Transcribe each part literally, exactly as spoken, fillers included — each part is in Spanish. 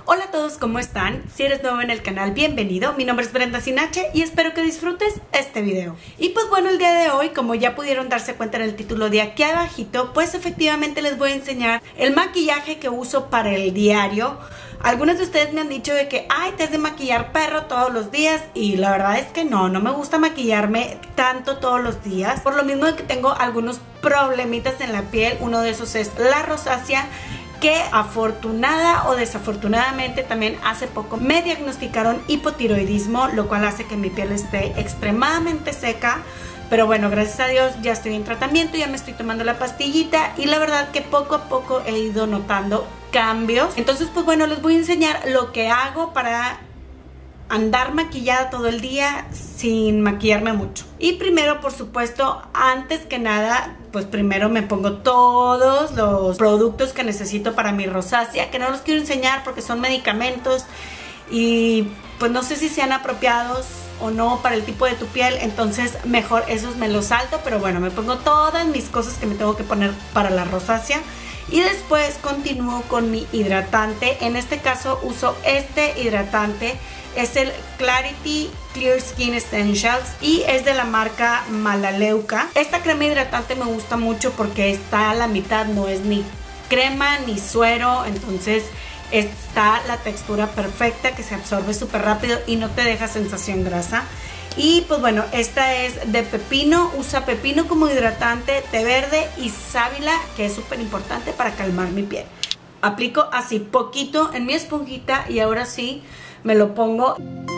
Hola a todos, ¿cómo están? Si eres nuevo en el canal, bienvenido. Mi nombre es Brenda Sinache y espero que disfrutes este video. Y pues bueno, el día de hoy, como ya pudieron darse cuenta en el título de aquí abajito, pues efectivamente les voy a enseñar el maquillaje que uso para el diario. Algunos de ustedes me han dicho de que, ay, te has de maquillar perro todos los días, y la verdad es que no, no me gusta maquillarme tanto todos los días, por lo mismo de que tengo algunos problemitas en la piel. Uno de esos es la rosácea, que afortunada o desafortunadamente también hace poco me diagnosticaron hipotiroidismo, lo cual hace que mi piel esté extremadamente seca. Pero bueno, gracias a Dios ya estoy en tratamiento, ya me estoy tomando la pastillita y la verdad que poco a poco he ido notando cambios. Entonces pues bueno, les voy a enseñar lo que hago para andar maquillada todo el día sin maquillarme mucho. Y primero, por supuesto, antes que nada, pues primero me pongo todos los productos que necesito para mi rosácea, que no los quiero enseñar porque son medicamentos y pues no sé si sean apropiados o no para el tipo de tu piel, entonces mejor esos me los salto. Pero bueno, me pongo todas mis cosas que me tengo que poner para la rosácea y después continúo con mi hidratante. En este caso uso este hidratante, es el Clarity Clear Skin Essentials y es de la marca Melaleuca. Esta crema hidratante me gusta mucho porque está a la mitad, no es ni crema ni suero, entonces está la textura perfecta que se absorbe súper rápido y no te deja sensación grasa. Y pues bueno, esta es de pepino, usa pepino como hidratante, té verde y sábila, que es súper importante para calmar mi piel. Aplico así poquito en mi esponjita y ahora sí me lo pongo.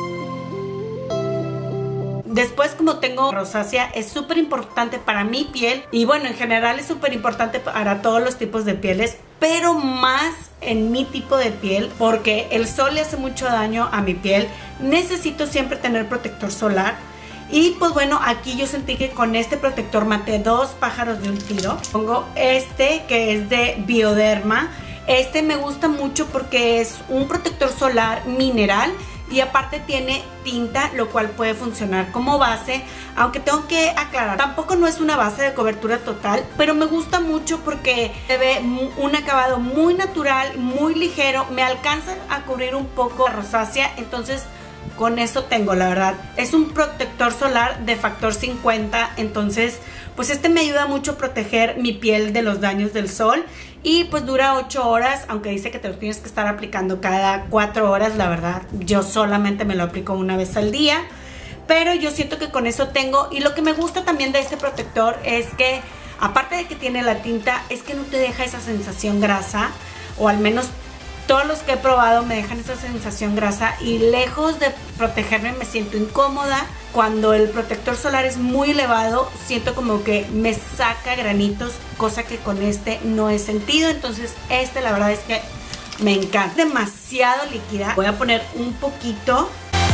Después, como tengo rosácea, es súper importante para mi piel y bueno, en general es súper importante para todos los tipos de pieles, pero más en mi tipo de piel porque el sol le hace mucho daño a mi piel. Necesito siempre tener protector solar y pues bueno, aquí yo sentí que con este protector maté dos pájaros de un tiro. Pongo este que es de Bioderma. Este me gusta mucho porque es un protector solar mineral y aparte tiene tinta, lo cual puede funcionar como base, aunque tengo que aclarar, tampoco no es una base de cobertura total, pero me gusta mucho porque se ve un acabado muy natural, muy ligero, me alcanza a cubrir un poco la rosácea, entonces con eso tengo, la verdad. Es un protector solar de factor cincuenta, entonces pues este me ayuda mucho a proteger mi piel de los daños del sol. Y pues dura ocho horas, aunque dice que te lo tienes que estar aplicando cada cuatro horas. La verdad, yo solamente me lo aplico una vez al día, pero yo siento que con eso tengo. Y lo que me gusta también de este protector es que, aparte de que tiene la tinta, es que no te deja esa sensación grasa, o al menos todos los que he probado me dejan esa sensación grasa, y lejos de protegerme me siento incómoda. Cuando el protector solar es muy elevado, siento como que me saca granitos, cosa que con este no he sentido. Entonces este la verdad es que me encanta. Demasiado líquida. Voy a poner un poquito.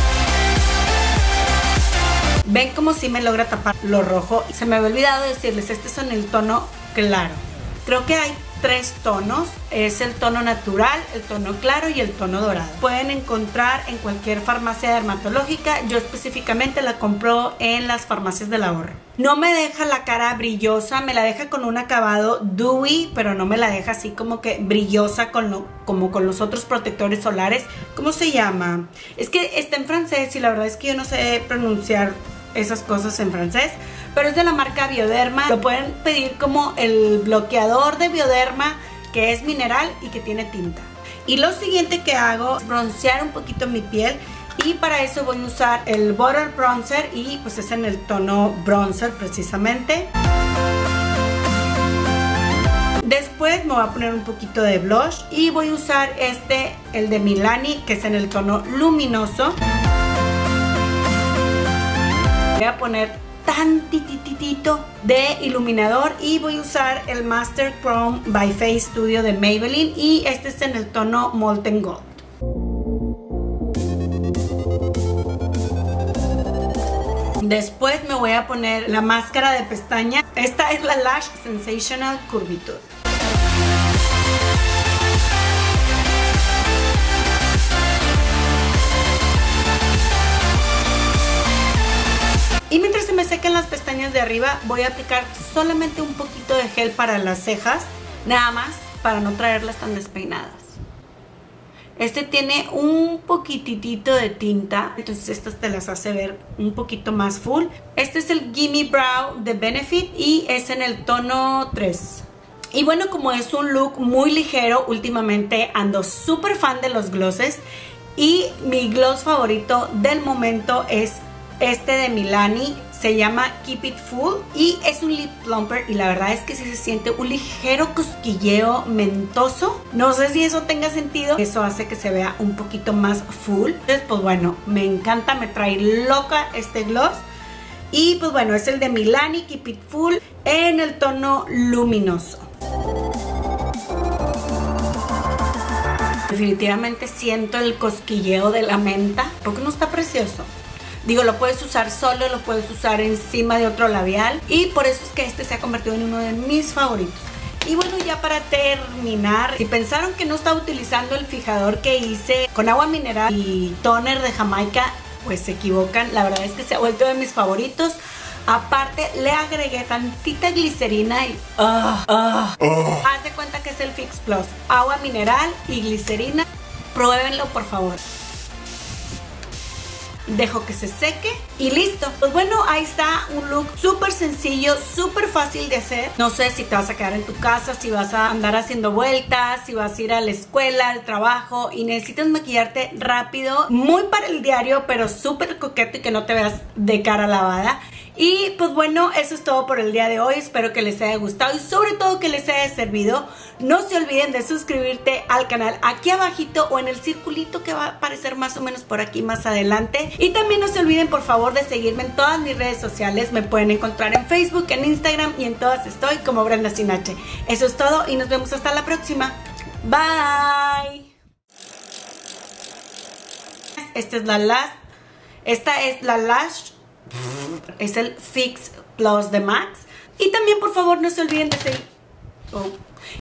Ven como si me logra tapar lo rojo. Se me había olvidado decirles, este es en el tono claro. Creo que hay tres tonos, es el tono natural, el tono claro y el tono dorado. Pueden encontrar en cualquier farmacia dermatológica. Yo específicamente la compro en las farmacias del ahorro. No me deja la cara brillosa, me la deja con un acabado dewy, pero no me la deja así como que brillosa con lo, como con los otros protectores solares. ¿Cómo se llama? Es que está en francés y la verdad es que yo no sé pronunciar esas cosas en francés, pero es de la marca Bioderma. Lo pueden pedir como el bloqueador de Bioderma, que es mineral y que tiene tinta. Y lo siguiente que hago es broncear un poquito mi piel, y para eso voy a usar el Butter Bronzer, y pues es en el tono bronzer precisamente. Después me voy a poner un poquito de blush y voy a usar este, el de Milani, que es en el tono luminoso. Voy a poner tantititito de iluminador y voy a usar el Master Chrome by Face Studio de Maybelline, y este es en el tono Molten Gold. Después me voy a poner la máscara de pestaña. Esta es la Lash Sensational Curvature. Y mientras se me sequen las pestañas de arriba, voy a aplicar solamente un poquito de gel para las cejas, nada más para no traerlas tan despeinadas. Este tiene un poquitito de tinta, entonces estas te las hace ver un poquito más full. Este es el Gimme Brow de Benefit y es en el tono tres. Y bueno, como es un look muy ligero, últimamente ando súper fan de los glosses. Y mi gloss favorito del momento es este de Milani. Se llama Keep It Full y es un lip plumper y la verdad es que sí se siente un ligero cosquilleo mentoso. No sé si eso tenga sentido. Eso hace que se vea un poquito más full. Entonces pues bueno, me encanta, me trae loca este gloss. Y pues bueno, es el de Milani Keep It Full en el tono luminoso. Definitivamente siento el cosquilleo de la menta. Porque no está precioso. Digo, lo puedes usar solo, lo puedes usar encima de otro labial. Y por eso es que este se ha convertido en uno de mis favoritos. Y bueno, ya para terminar, si pensaron que no estaba utilizando el fijador que hice con agua mineral y toner de Jamaica, pues se equivocan. La verdad es que se ha vuelto de mis favoritos. Aparte, le agregué tantita glicerina y... Uh, uh, uh. Haz de cuenta que es el Fix Plus. Agua mineral y glicerina. Pruébenlo, por favor. Dejo que se seque y listo. Pues bueno, ahí está un look súper sencillo, súper fácil de hacer. No sé si te vas a quedar en tu casa, si vas a andar haciendo vueltas, si vas a ir a la escuela, al trabajo y necesitas maquillarte rápido, muy para el diario, pero súper coqueto y que no te veas de cara lavada. Y pues bueno, eso es todo por el día de hoy. Espero que les haya gustado y sobre todo que les haya servido. No se olviden de suscribirte al canal aquí abajito o en el circulito que va a aparecer más o menos por aquí más adelante. Y también no se olviden por favor de seguirme en todas mis redes sociales. Me pueden encontrar en Facebook, en Instagram y en todas estoy como Brenda Sin H. Eso es todo y nos vemos hasta la próxima. Bye. Esta es la lash. Esta es la lash. Es el Fix Plus de Max. Y también por favor no se olviden de seguir oh.